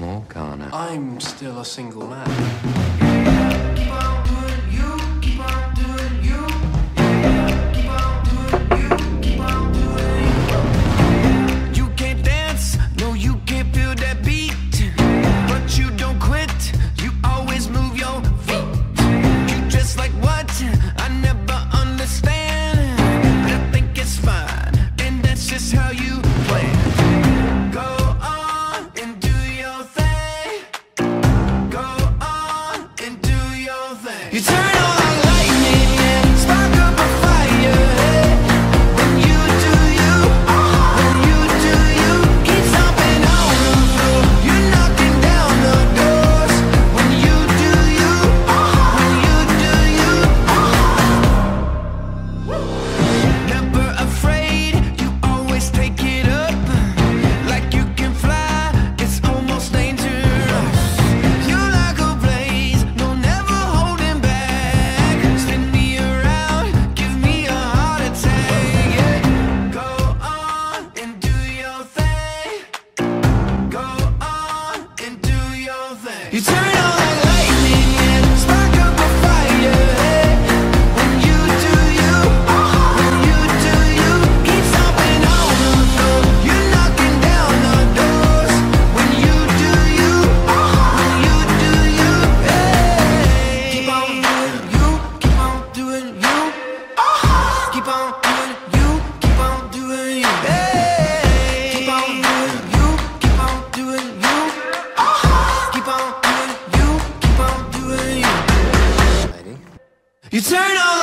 Morgana. I'm still a single man. Keep on doing you, keep on doing you. Keep on doing you, keep on doing you. You can't dance, no, you can't feel that beat. But you don't quit, you always move your feet. You just like what? I never understand. But I think it's fine, and that's just how you play. Go on and do your thing. Go on and do your thing. You turn on like lightning and spark up a fire. When you do you, when you do you, keep stomping on the floor. You're knocking down the doors. When you do you, when you do you, never afraid. You always take it up like you can fly. It's almost dangerous. You're like a blaze, no, never holding back. Spin me around, give me a heart attack. Yeah. Go on and do your thing. Go on and do your thing. You turn on like lightning and spark up a fire. When you do you, when you do you, keep stomping on the floor. You're knocking down the doors. When you do you, when you do you, hey. Keep on doing you, keep on doing you. Keep on doing you, keep on doing you, hey. Keep on doing you, keep on doing you. Keep on doing you, keep on doing you. Lady? You turn on